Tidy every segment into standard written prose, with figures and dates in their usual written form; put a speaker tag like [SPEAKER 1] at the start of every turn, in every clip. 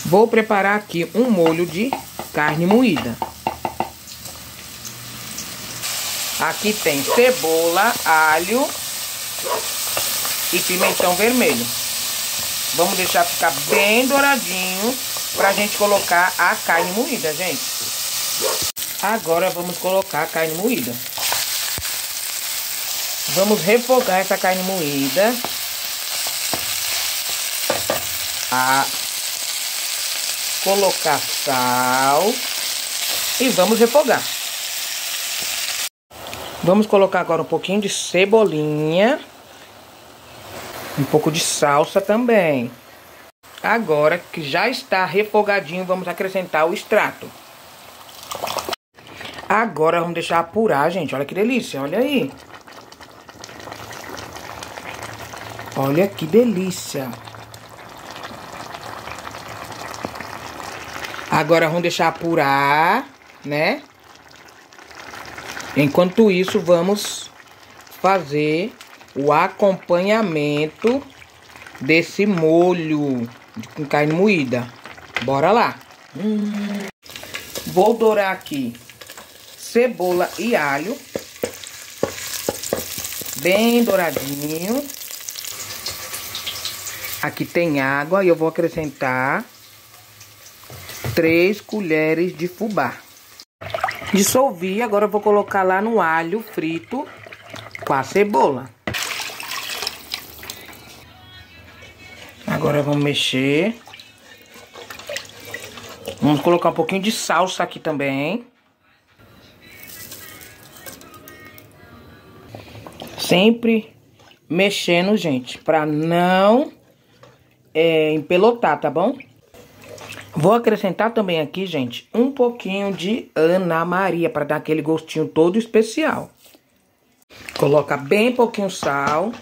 [SPEAKER 1] Vou preparar aqui um molho de carne moída. Aqui tem cebola, alho e pimentão vermelho. Vamos deixar ficar bem douradinho pra gente colocar a carne moída, gente. Agora vamos colocar a carne moída. Vamos refogar essa carne moída. Colocar sal e vamos refogar. Vamos colocar agora um pouquinho de cebolinha, um pouco de salsa também. Agora que já está refogadinho, vamos acrescentar o extrato. Agora vamos deixar apurar, gente. Olha que delícia, olha aí. Olha que delícia. Agora vamos deixar apurar, né? Enquanto isso, vamos fazer o acompanhamento desse molho com carne moída. Bora lá. Vou dourar aqui cebola e alho. Bem douradinho. Aqui tem água e eu vou acrescentar 3 colheres de fubá. Dissolvi, agora eu vou colocar lá no alho frito com a cebola. Agora vamos mexer. Vamos colocar um pouquinho de salsa aqui também. Sempre mexendo, gente, pra não empelotar, tá bom? Vou acrescentar também aqui, gente, um pouquinho de Ana Maria, para dar aquele gostinho todo especial. Coloca bem pouquinho sal.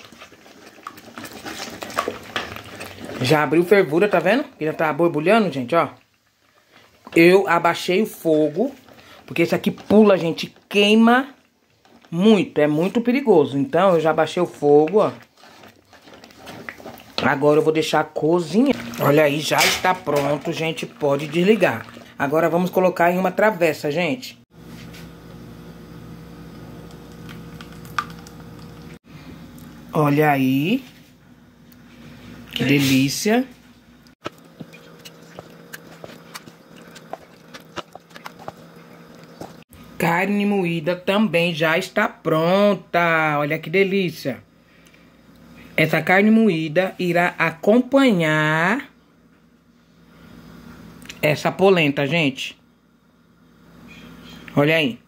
[SPEAKER 1] Já abriu fervura, tá vendo? Já tá borbulhando, gente, ó. Eu abaixei o fogo, porque esse aqui pula, gente, queima muito, é muito perigoso. Então, eu já abaixei o fogo, ó. Agora eu vou deixar cozinhar. Olha aí, já está pronto, gente, pode desligar. Agora vamos colocar em uma travessa, gente. Olha aí. Que delícia. Carne moída também já está pronta. Olha que delícia. Essa carne moída irá acompanhar essa polenta, gente. Olha aí.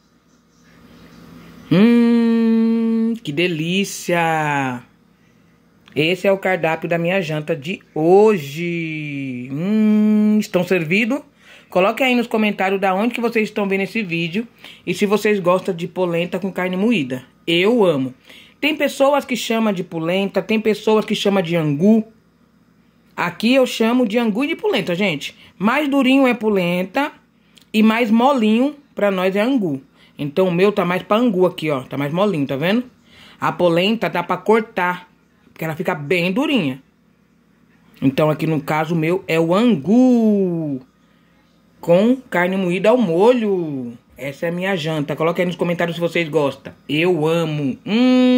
[SPEAKER 1] Que delícia. Esse é o cardápio da minha janta de hoje. Estão servidos? Coloque aí nos comentários da onde que vocês estão vendo esse vídeo. E se vocês gostam de polenta com carne moída. Eu amo. Tem pessoas que chamam de polenta, tem pessoas que chamam de angu. Aqui eu chamo de angu e de polenta, gente. Mais durinho é polenta e mais molinho pra nós é angu. Então o meu tá mais pra angu aqui, ó. Tá mais molinho, tá vendo? A polenta dá pra cortar, porque ela fica bem durinha. Então aqui no caso o meu é o angu com carne moída ao molho. Essa é a minha janta. Coloque aí nos comentários se vocês gostam. Eu amo.